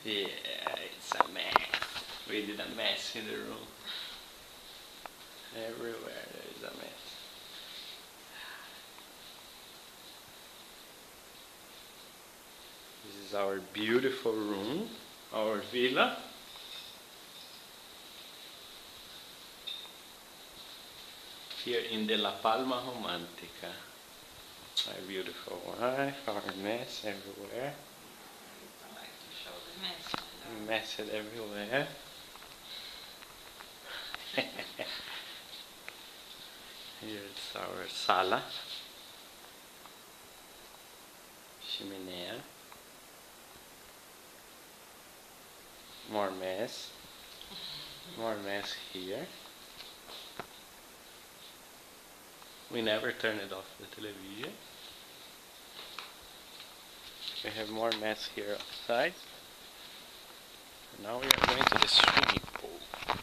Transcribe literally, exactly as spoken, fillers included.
Yeah, it's a mess. We did a mess in the room. Everywhere there is a mess. This is our beautiful room, our villa. Here in the La Palma Romantica. My beautiful wife, our mess everywhere. I like to show the mess. Mess it everywhere. Here's our sala. Chimenea. More mess. More mess here. We never turn it off the television. We have more mess here outside. And now we are going to the swimming pool.